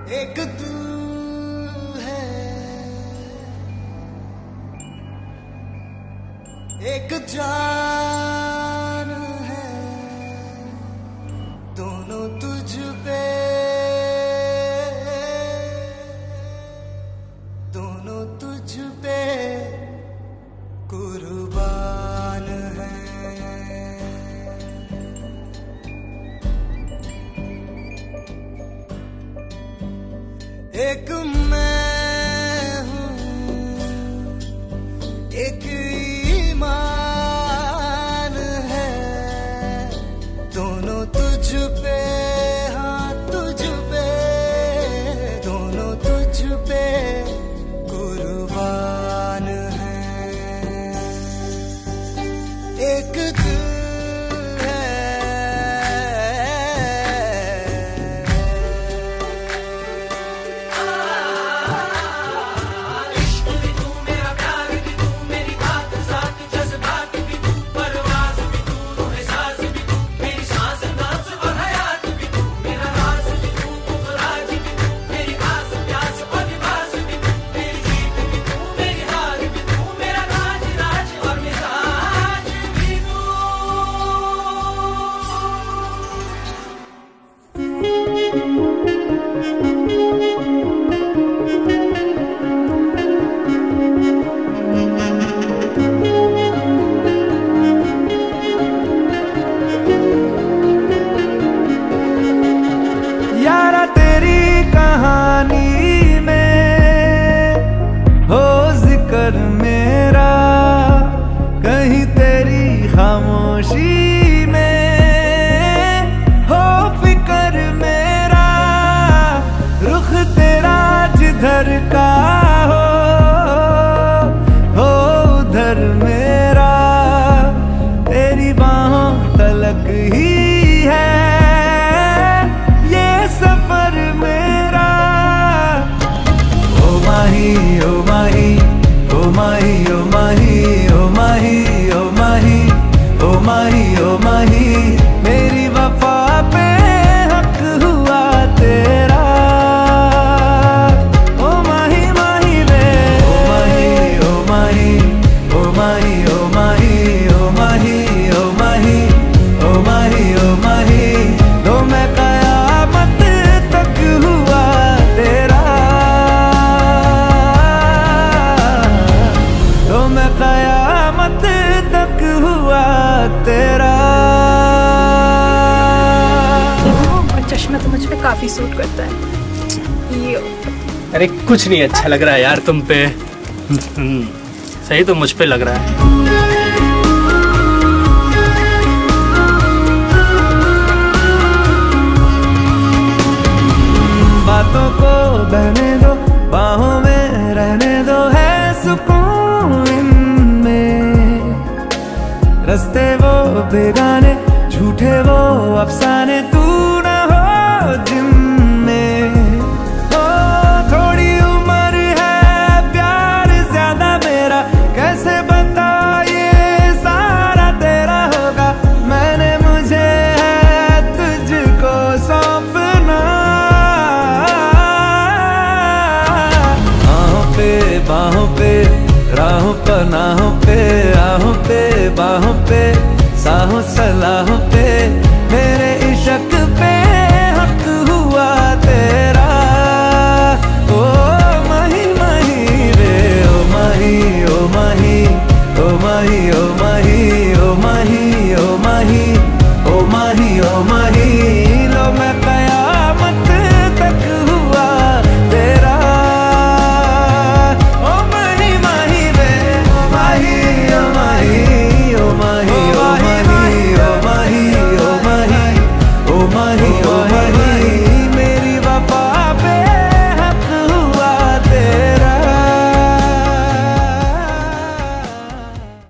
एक तू है, एक जान है, दोनों तुझ पे, दोनों तुझ पे कुर्बान है। एक मैं हूँ, एक ईमान है, दोनों तुझ पे, हाँ तुझ पे, दोनों तुझ पे कुर्बान है। एक दिल कहानी में हो जिक्र मेरा, कहीं तेरी खामोशी में हो फिक्र मेरा, रुख तेरा जिधर का हो उधर मेरा, तेरी बाहों तलक ही है ये सफर मेरा। ओ माही ओ माही ओ माही ओ माही ओ माही ओ माही ओ माही ओ माही, मेरी वफा पे हक हुआ तेरा। ओ माही माही वे ओ माही ओ माही ओ माही ओ माही ओ माही ओ माही ओ माही ओ माही, तो मैं कयामत तक हुआ तेरा, तो मैं कयामत तक हुआ तेरा। और चश्मा तो मुझ पे काफी सूट करता है ये। अरे कुछ नहीं अच्छा लग रहा है यार तुम पे। सही तो मुझ पे लग रहा है। बातों को बहने दो, बाहों में रहने दो, है सुकून इनमें। रस्ते वो बेगाने, झूठे वो अफसाने, तू न हो जिनमें। ओ थोड़ी उम्र है, प्यार ज्यादा मेरा, कैसे बता ये सारा तेरा होगा। मैंने मुझे है तुझको सौंपना, बाहों पे राहों पनाहों पे, आहों पे बाहों पे, साहों सलाहों पे, मेरे